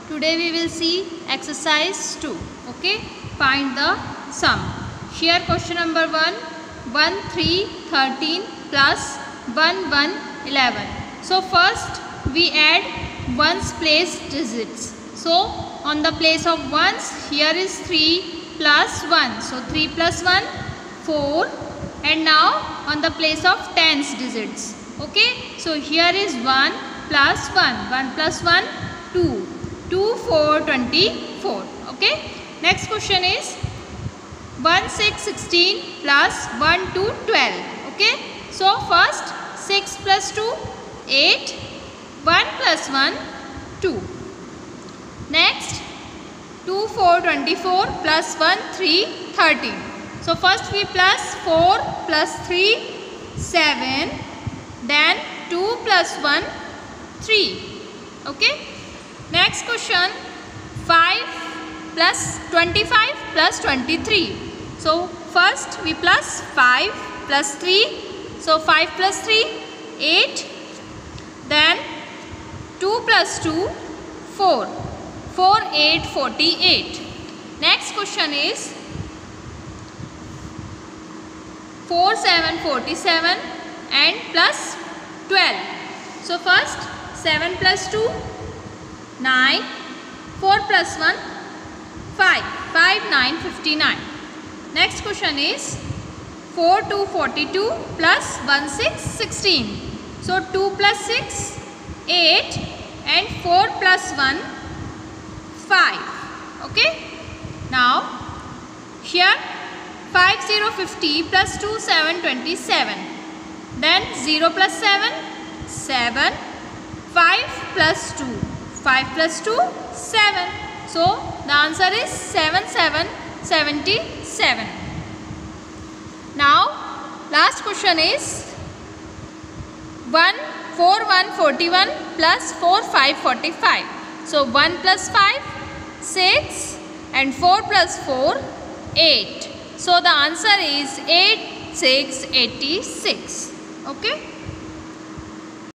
Today we will see exercise 2. Okay, find the sum. Here question number 1, 1 3 13 plus 1 1 11. So first we add ones place digits. So on the place of ones, here is 3 plus 1. So 3 plus 1 4, and now on the place of tens digits. Okay, so here is 1 plus 1, 1 plus 1 2, 2 4 24. Okay, next question is 1 6 16 plus 1 2 12. Okay, so first 6 plus 2 8, 1 plus 1 2. Next 2 4 24 plus 1 3 13. So first we plus 4 plus 3 7, then 2 plus 1 3. Okay, next question 5 plus 25 plus 23. So first we plus 5 plus 3. So 5 plus 3 8, then 2 plus 2 4, 4 8 48. Next question is 4 7 47 and plus 12. So first 7 plus 2 9, 4 plus 1 5, 5 9 59. Next question is 4 2 42 plus 1 6 16. So 2 plus 6 8 and 4 plus 1 5. Okay, now here 5 0 50 plus 2 7 27. Then 0 plus 7 7, 5 plus 2, 5 plus 2 7. So the answer is 7 7 77. Now last question is 1 4 1 41 plus 4 5 45. So 1 plus 5 6 and 4 plus 4 8. So the answer is 8 6 86. Okay.